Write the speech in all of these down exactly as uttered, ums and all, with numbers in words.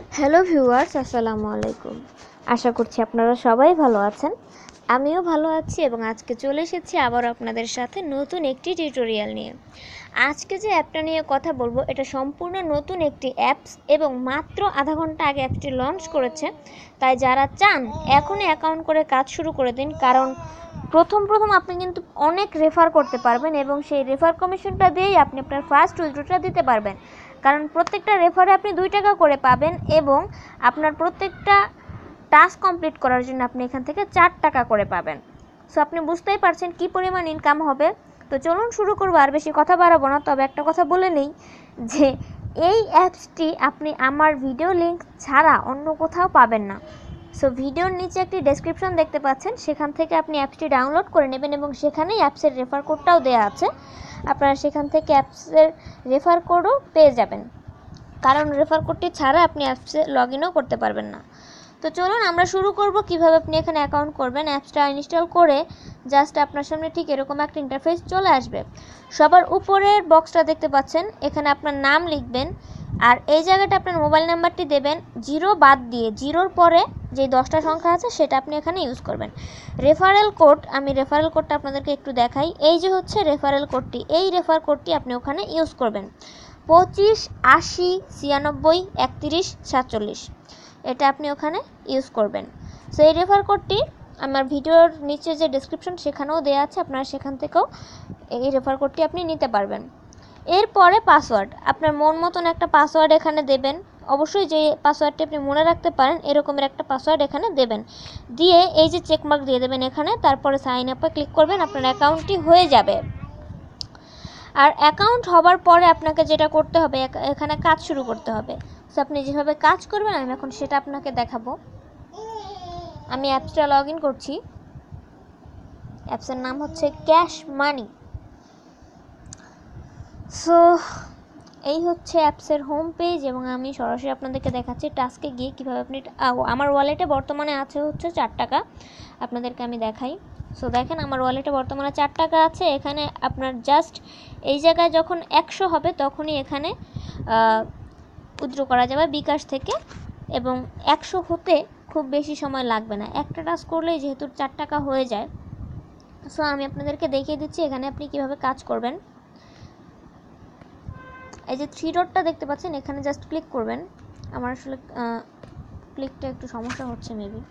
Hello viewers, আসসালামু আলাইকুম। আশা করছি আপনারা সবাই ভালো আছেন। আমিও ভালো আছি এবং আজকে চলে এসেছি আবার আপনাদের সাথে নতুন একটি টিউটোরিয়াল নিয়ে। আজকে যে অ্যাপটা নিয়ে কথা বলবো এটা সম্পূর্ণ নতুন একটি অ্যাপস এবং মাত্র আধা ঘন্টা আগে অ্যাপটি লঞ্চ করেছে। তাই যারা চান এখনই অ্যাকাউন্ট করে কাজ শুরু করে দিন, কারণ প্রথম প্রথম আপনি কিন্তু অনেক রেফার করতে পারবেন এবং সেই রেফার কমিশনটা দিয়েই আপনি আপনার ফার্স্ট উইথড্রটা দিতে পারবেন। কারণ প্রত্যেকটা রেফারে আপনি দুই টাকা করে পাবেন এবং আপনার প্রত্যেকটা টাস্ক কমপ্লিট করার জন্য আপনি এখান থেকে চার টাকা করে পাবেন। সো আপনি বুঝতেই পারছেন কী পরিমাণ ইনকাম হবে। তো চলুন শুরু করবো, আর বেশি কথা বাড়াবো না। তবে একটা কথা বলে নেই যে এই অ্যাপসটি আপনি আমার ভিডিও লিঙ্ক ছাড়া অন্য কোথাও পাবেন না। সো ভিডিওর নিচে একটি ডেসক্রিপশন দেখতে পাচ্ছেন, সেখান থেকে আপনি অ্যাপসটি ডাউনলোড করে নেবেন এবং সেখানেই অ্যাপসের রেফার কোডটাও দেওয়া আছে। আপনারা সেখান থেকে অ্যাপসের রেফার কোডও পেয়ে যাবেন, কারণ রেফার কোডটি ছাড়া আপনি অ্যাপসে লগ ইনও করতে পারবেন না। তো চলুন আমরা শুরু করব কিভাবে আপনি এখানে অ্যাকাউন্ট করবেন। অ্যাপসটা ইনস্টল করে জাস্ট আপনার সামনে ঠিক এরকম একটা ইন্টারফেস চলে আসবে। সবার উপরের বক্সটা দেখতে পাচ্ছেন, এখানে আপনার নাম লিখবেন আর এই জায়গাটা আপনার মোবাইল নাম্বারটি দেবেন, জিরো বাদ দিয়ে। জিরোর পরে যে দশটা সংখ্যা আছে সেটা আপনি এখানে ইউজ করবেন। রেফারেল কোড, আমি রেফারেল কোডটা আপনাদেরকে একটু দেখাই। এই যে হচ্ছে রেফারেল কোডটি, এই রেফার কোডটি আপনি ওখানে ইউজ করবেন। পঁচিশ আশি ছিয়ানব্বই একত্রিশ সাতচল্লিশ, এটা আপনি ওখানে ইউজ করবেন। সো এই রেফার কোডটি আমার ভিডিওর নিচে যে ডেসক্রিপশন সেখানেও দেওয়া আছে, আপনারা সেখান থেকেও এই রেফার কোডটি আপনি নিতে পারবেন। এরপরে পাসওয়ার্ড, আপনার মন মতন একটা পাসওয়ার্ড এখানে দেবেন। অবশ্যই যে পাসওয়ার্ডটি আপনি মনে রাখতে পারেন এরকমের একটা পাসওয়ার্ড এখানে দেবেন, দিয়ে এই যে চেকমার্ক দিয়ে দেবেন এখানে, তারপরে সাইন আপে ক্লিক করবেন, আপনার অ্যাকাউন্টটি হয়ে যাবে। আর অ্যাকাউন্ট হবার পরে আপনাকে যেটা করতে হবে, এখানে কাজ শুরু করতে হবে। সো আপনি যেভাবে কাজ করবেন আমি এখন সেটা আপনাকে দেখাবো। আমি অ্যাপসটা লগ ইন করছি। অ্যাপসের নাম হচ্ছে ক্যাশ মানি। সো এই হচ্ছে অ্যাপসের হোম পেজ এবং আমি সরাসরি আপনাদেরকে দেখাচ্ছি টাস্কে গিয়ে কীভাবে আপনি, আমার ওয়ালেটে বর্তমানে আছে হচ্ছে চার টাকা, আপনাদেরকে আমি দেখাই। সো দেখেন আমার ওয়ালেটে বর্তমানে চার টাকা আছে। এখানে আপনার জাস্ট এই জায়গায় যখন একশো হবে তখনই এখানে উইথড্র করা যাবে বিকাশ থেকে, এবং একশো হতে খুব বেশি সময় লাগবে না, একটা টাস্ক করলেই যেহেতু চার টাকা হয়ে যায়। সো আমি আপনাদেরকে দেখিয়ে দিচ্ছি এখানে আপনি কিভাবে কাজ করবেন। এই যে থ্রি ডটটা দেখতে পাচ্ছেন, এখানে জাস্ট ক্লিক করবেন। আমার আসলে ক্লিকটা একটু সমস্যা হচ্ছে মেবি।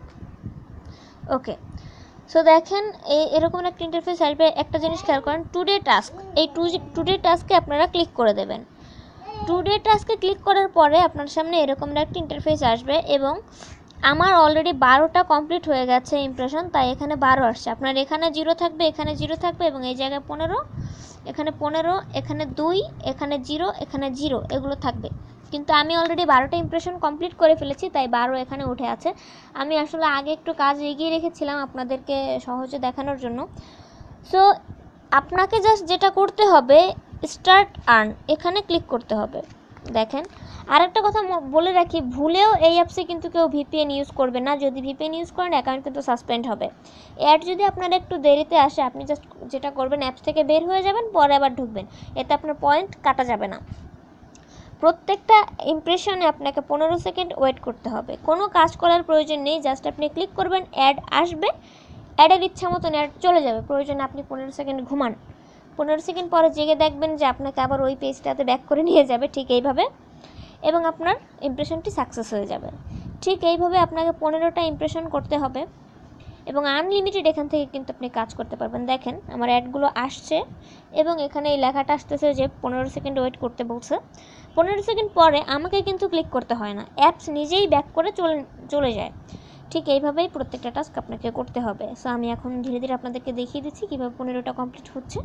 ওকে, সো দেখেন এই এরকম একটা ইন্টারফেস আসবে। একটা জিনিস খেয়াল করেন, টুডে টাস্ক, এই টু টুডে টাস্কে আপনারা ক্লিক করে দেবেন। টুডে টাস্কে ক্লিক করার পরে আপনার সামনে এরকম একটা ইন্টারফেস আসবে এবং আমার অলরেডি বারোটা কমপ্লিট হয়ে গেছে ইমপ্রেশন, তাই এখানে বারো আসছে। আপনার এখানে জিরো থাকবে, এখানে জিরো থাকবে এবং এই জায়গায় পনেরো, এখানে পনেরো, এখানে দুই, এখানে জিরো, এখানে জিরো, এগুলো থাকবে। কিন্তু আমি অলরেডি বারোটা ইমপ্রেশন কমপ্লিট করে ফেলেছি, তাই বারো এখানে উঠে আছে। আমি আসলে আগে একটু কাজ এগিয়ে রেখেছিলাম আপনাদেরকে সহজে দেখানোর জন্য। সো আপনাকে জাস্ট যেটা করতে হবে, স্টার্ট আর্ন, এখানে ক্লিক করতে হবে। দেখেন আরেকটা কথা বলে রাখি, ভুলেও এই অ্যাপসে কিন্তু কেউ ভিপিএন ইউজ করবে না। যদি ভিপিএন ইউজ করেন অ্যাকাউন্ট কিন্তু সাসপেন্ড হবে। অ্যাড যদি আপনার একটু দেরিতে আসে, আপনি জাস্ট যেটা করবেন অ্যাপস থেকে বের হয়ে যাবেন, পরে আবার ঢুকবেন, এতে আপনার পয়েন্ট কাটা যাবে না। প্রত্যেকটা ইমপ্রেশনে আপনাকে পনেরো সেকেন্ড ওয়েট করতে হবে। কোনো কাজ করার প্রয়োজন নেই, জাস্ট আপনি ক্লিক করবেন, অ্যাড আসবে, অ্যাডের ইচ্ছা মতন অ্যাড চলে যাবে। প্রয়োজনে আপনি পনেরো সেকেন্ড ঘুমান, পনেরো সেকেন্ড পরে জেগে দেখবেন যে আপনাকে আবার ওই পেজটাতে ব্যাক করে নিয়ে যাবে ঠিক এইভাবে, এবং আপনার ইমপ্রেশনটি সাকসেস হয়ে যাবে। ঠিক এইভাবে আপনাকে পনেরোটা ইমপ্রেশন করতে হবে এবং আনলিমিটেড এখান থেকে কিন্তু আপনি কাজ করতে পারবেন। দেখেন আমার অ্যাডগুলো আসছে এবং এখানে এই লেখাটা আসতেছে যে পনেরো সেকেন্ড ওয়েট করতে বলছে। পনেরো সেকেন্ড পরে আমাকে কিন্তু ক্লিক করতে হয় না, অ্যাপস নিজেই ব্যাক করে চলে চলে যায়। ঠিক এইভাবেই প্রত্যেকটা টাস্ক আপনাকে করতে হবে। সো আমি এখন ধীরে ধীরে আপনাদেরকে দেখিয়ে দিচ্ছি কীভাবে পনেরোটা কমপ্লিট হচ্ছে।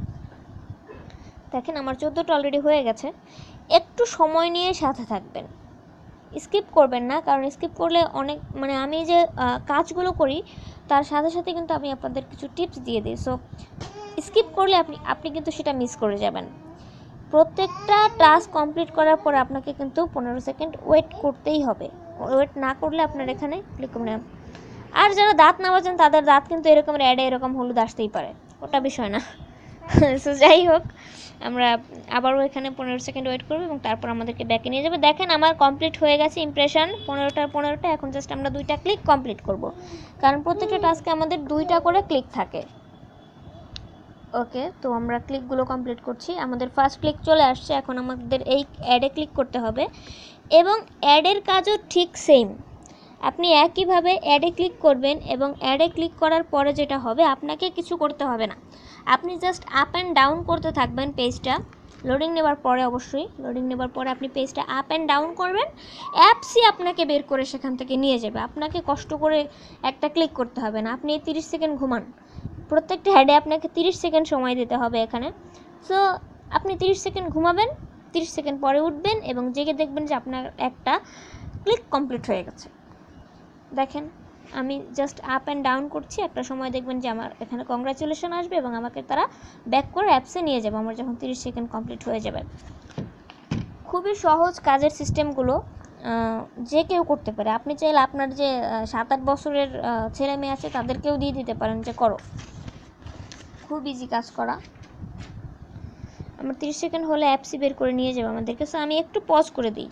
দেখেন আমার চোদ্দোটা অলরেডি হয়ে গেছে। একটু সময় নিয়ে সাথে থাকবেন, স্কিপ করবেন না, কারণ স্কিপ করলে অনেক, মানে আমি যে কাজগুলো করি তার সাথে সাথে কিন্তু আমি আপনাদের কিছু টিপস দিয়ে দিই। সো স্কিপ করলে আপনি আপনি কিন্তু সেটা মিস করে যাবেন। প্রত্যেকটা টাস্ক কমপ্লিট করার পর আপনাকে কিন্তু পনেরো সেকেন্ড ওয়েট করতেই হবে। ওয়েট না করলে আপনার এখানে ক্লিক করবেন। আর যারা দাঁত না বাজেন তাদের দাঁত কিন্তু এরকম অ্যাডে এরকম হলুদ আসতেই পারে, ওটা বিষয় না। সো যাই হোক, আমরা আবারও এখানে পনেরো সেকেন্ড ওয়েট করবো এবং তারপর আমাদেরকে ব্যাকে নিয়ে যাবে। দেখেন আমার কমপ্লিট হয়ে গেছে ইমপ্রেশন পনেরোটার পনেরোটা। এখন জাস্ট আমরা দুইটা ক্লিক কমপ্লিট করব, কারণ প্রত্যেকটা টাস্কে আমাদের দুইটা করে ক্লিক থাকে। ওকে, তো আমরা ক্লিকগুলো কমপ্লিট করছি। আমাদের ফার্স্ট ক্লিক চলে আসছে, এখন আমাদের এই অ্যাডে ক্লিক করতে হবে এবং অ্যাডের কাজও ঠিক সেম। আপনি একইভাবে অ্যাডে ক্লিক করবেন এবং অ্যাডে ক্লিক করার পরে যেটা হবে, আপনাকে কিছু করতে হবে না, আপনি জাস্ট আপ অ্যান্ড ডাউন করতে থাকবেন পেজটা। লোডিং নেবার পরে, অবশ্যই লোডিং নেবার পরে আপনি পেজটা আপ অ্যান্ড ডাউন করবেন, অ্যাপসই আপনাকে বের করে সেখান থেকে নিয়ে যাবে। আপনাকে কষ্ট করে একটা ক্লিক করতে হবে না। আপনি তিরিশ সেকেন্ড ঘুমান, প্রত্যেকটা অ্যাডে আপনাকে তিরিশ সেকেন্ড সময় দিতে হবে এখানে। সো আপনি তিরিশ সেকেন্ড ঘুমাবেন, তিরিশ সেকেন্ড পরে উঠবেন এবং জেগে দেখবেন যে আপনার একটা ক্লিক কমপ্লিট হয়ে গেছে। দেখেন আমি জাস্ট আপ অ্যান্ড ডাউন করছি, একটা সময় দেখবেন যে আমার এখানে কংগ্রাচুলেশন আসবে এবং আমাকে তারা ব্যাক করে অ্যাপসে নিয়ে যাবে আমার যখন তিরিশ সেকেন্ড কমপ্লিট হয়ে যাবে। খুবই সহজ কাজের সিস্টেমগুলো, যে কেউ করতে পারে। আপনি চাইলে আপনার যে সাত আট বছরের ছেলে মেয়ে আছে তাদেরকেও দিয়ে দিতে পারেন যে করো, খুব ইজি কাজ করা। আমার তিরিশ সেকেন্ড হলে অ্যাপসই বের করে নিয়ে যাবে আমাদেরকে। সো আমি একটু পজ করে দিই।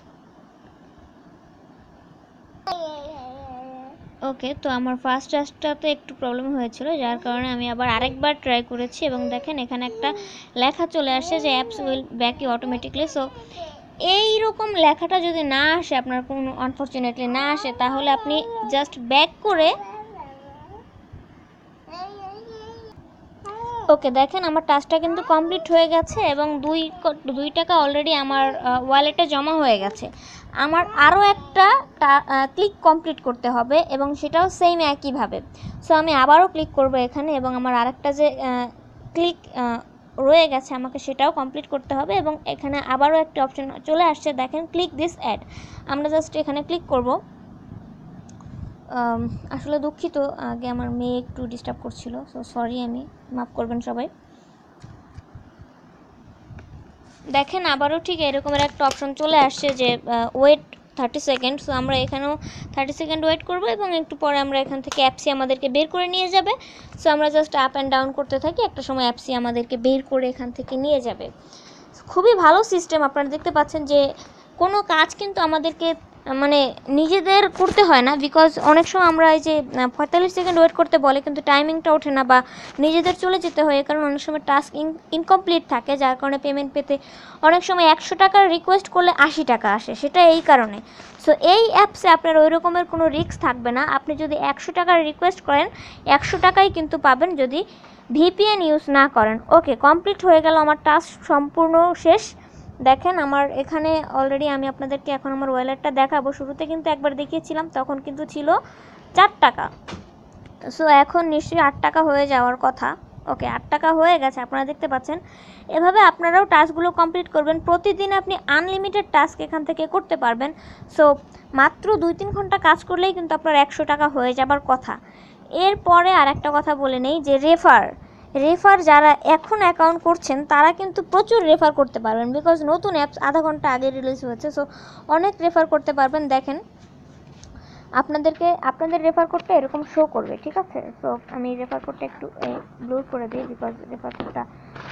ওকে, তো আমার ফার্স্ট টাস্কটাতে একটু প্রবলেম হয়েছিল, যার কারণে আমি আবার আরেকবার ট্রাই করেছি এবং দেখেন এখানে একটা লেখা চলে আসে যে apps will back you automatically. So এইরকম লেখাটা যদি না আসে, আপনার কোনো আনফর্চুনেটলি না আসে, তাহলে আপনি জাস্ট ব্যাক করে, ওকে দেখেন আমার টাস্কটা কিন্তু কমপ্লিট হয়ে গেছে এবং দুই দুই টাকা অলরেডি আমার ওয়ালেটে জমা হয়ে গেছে। আমার আরও একটা ক্লিক কমপ্লিট করতে হবে এবং সেটাও সেম একইভাবে। সো আমি আবারও ক্লিক করব এখানে এবং আমার আরেকটা যে ক্লিক রয়ে গেছে আমাকে সেটাও কমপ্লিট করতে হবে এবং এখানে আবারও একটা অপশন চলে আসছে, দেখেন ক্লিক দিস অ্যাড। আমরা জাস্ট এখানে ক্লিক করব। আসলে দুঃখিত, আগে আমার মেয়ে একটু ডিস্টার্ব করছিল, সো সরি, আমি মাফ করবেন সবাই। দেখেন আবারও ঠিক এরকমের একটা অপশন চলে আসছে যে ওয়েট থার্টি সেকেন্ড। সো আমরা এখানেও থার্টি সেকেন্ড ওয়েট করব এবং একটু পরে আমরা এখান থেকে অ্যাপসি আমাদেরকে বের করে নিয়ে যাবে। সো আমরা জাস্ট আপ অ্যান্ড ডাউন করতে থাকি, একটা সময় অ্যাপসি আমাদেরকে বের করে এখান থেকে নিয়ে যাবে। খুবই ভালো সিস্টেম। আপনারা দেখতে পাচ্ছেন যে কোনো কাজ কিন্তু আমাদেরকে মানে নিজেদের করতে হয় না, বিকজ অনেক সময় আমরা এই যে পঁয়তাল্লিশ সেকেন্ড ওয়েট করতে বলে কিন্তু টাইমিংটা ওঠে না বা নিজেদের চলে যেতে হয়, কারণ অনেক সময় টাস্ক ইনকমপ্লিট থাকে, যার কারণে পেমেন্ট পেতে অনেক সময় একশো টাকার রিকোয়েস্ট করলে আশি টাকা আসে, সেটা এই কারণে। সো এই অ্যাপসে আপনার ওই রকমের কোনো রিস্ক থাকবে না। আপনি যদি একশো টাকার রিকোয়েস্ট করেন একশো টাকাই কিন্তু পাবেন যদি ভিপিএন ইউজ না করেন। ওকে, কমপ্লিট হয়ে গেল, আমার টাস্ক সম্পূর্ণ শেষ। দেখেন আমার এখানে অলরেডি, আমি আপনাদেরকে এখন আমার ওয়ালেটটা দেখাবো। শুরুতে কিন্তু একবার দেখিয়েছিলাম, তখন কিন্তু ছিল চার টাকা। সো এখন নিশ্চয়ই আট টাকা হয়ে যাওয়ার কথা। ওকে, আট টাকা হয়ে গেছে, আপনারা দেখতে পাচ্ছেন। এভাবে আপনারাও টাস্কগুলো কমপ্লিট করবেন। প্রতিদিন আপনি আনলিমিটেড টাস্ক এখান থেকে করতে পারবেন। সো মাত্র দুই তিন ঘন্টা কাজ করলেই কিন্তু আপনার একশো টাকা হয়ে যাবার কথা। এরপরে আর একটা কথা বলে নেই যে রেফার রেফার যারা এখন অ্যাকাউন্ট করছেন তারা কিন্তু প্রচুর রেফার করতে পারবেন, বিকজ নতুন অ্যাপস আধা ঘন্টা আগে রিলিজ হয়েছে। সো অনেক রেফার করতে পারবেন। দেখেন আপনাদেরকে আপনাদের রেফার করতে এরকম শো করবে, ঠিক আছে? সো আমি রেফার করতে একটু ব্লুর করে দিই, বিকজ রেফার কোডটা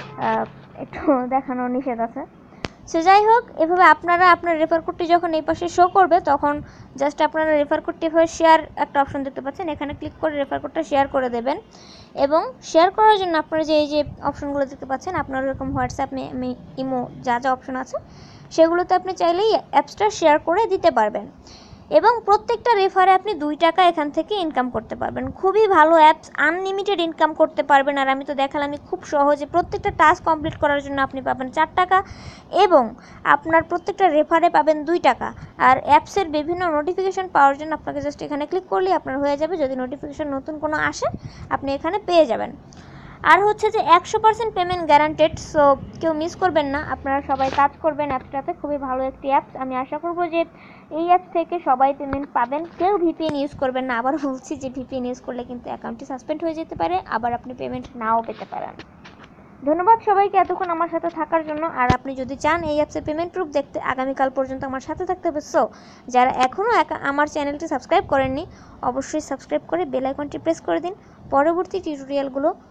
একটু দেখানো নিষেধ আছে। সো যাই হোক, এভাবে আপনারা আপনার রেফার কোডটি যখন এই পাশে শো করবে তখন জাস্ট আপনারা রেফার কোডটি এভাবে শেয়ার একটা অপশন দেখতে পাচ্ছেন, এখানে ক্লিক করে রেফার কোডটা শেয়ার করে দেবেন। এবং শেয়ার করার জন্য আপনারা যে এই যে অপশনগুলো দেখতে পাচ্ছেন, আপনার এরকম হোয়াটসঅ্যাপ, ইমো যা যা অপশন আছে সেগুলোতে আপনি চাইলেই অ্যাপসটা শেয়ার করে দিতে পারবেন এবং প্রত্যেকটা রেফারে আপনি দুই টাকা এখান থেকে ইনকাম করতে পারবেন। খুবই ভালো অ্যাপস, আনলিমিটেড ইনকাম করতে পারবেন। আর আমি তো দেখালামই খুব সহজে। প্রত্যেকটা টাস্ক কমপ্লিট করার জন্য আপনি পাবেন চার টাকা এবং আপনার প্রত্যেকটা রেফারে পাবেন দুই টাকা। আর অ্যাপসের বিভিন্ন নোটিফিকেশন পাওয়ার জন্য আপনাকে জাস্ট এখানে ক্লিক করলেই আপনার হয়ে যাবে। যদি নোটিফিকেশন নতুন কোনো আসে আপনি এখানে পেয়ে যাবেন। আর হচ্ছে যে একশো পার্সেন্ট পেমেন্ট গ্যারান্টেড। সো কেউ মিস করবেন না, আপনারা সবাই কাজ করবেন অ্যাপসটাতে। খুবই ভালো একটি অ্যাপস। আমি আশা করবো যে এই অ্যাপ থেকে সবাই পেমেন্ট পাবেন। কেউ ভিপিএন ইউজ করবেন না। আবার বলছি যে ভিপিএন ইউজ করলে কিন্তু অ্যাকাউন্টটি সাসপেন্ড হয়ে যেতে পারে, আবার আপনি পেমেন্ট নাও পেতে পারেন। ধন্যবাদ সবাইকে এতক্ষণ আমার সাথে থাকার জন্য। আর আপনি যদি চান এই অ্যাপসের পেমেন্ট প্রুফ দেখতে, আগামীকাল পর্যন্ত আমার সাথে থাকতে হবে। সো যারা এখনও আমার চ্যানেলটি সাবস্ক্রাইব করেননি অবশ্যই সাবস্ক্রাইব করে বেল আইকনটি প্রেস করে দিন পরবর্তী টিউটোরিয়ালগুলো